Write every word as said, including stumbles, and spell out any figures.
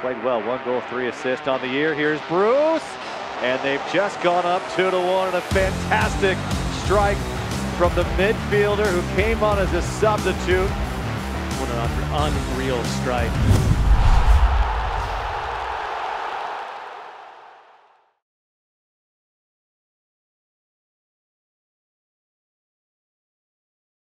played well. One goal, three assists on the year. Here's Bruce, and they've just gone up two to one. And a fantastic strike from the midfielder who came on as a substitute. What an unreal strike.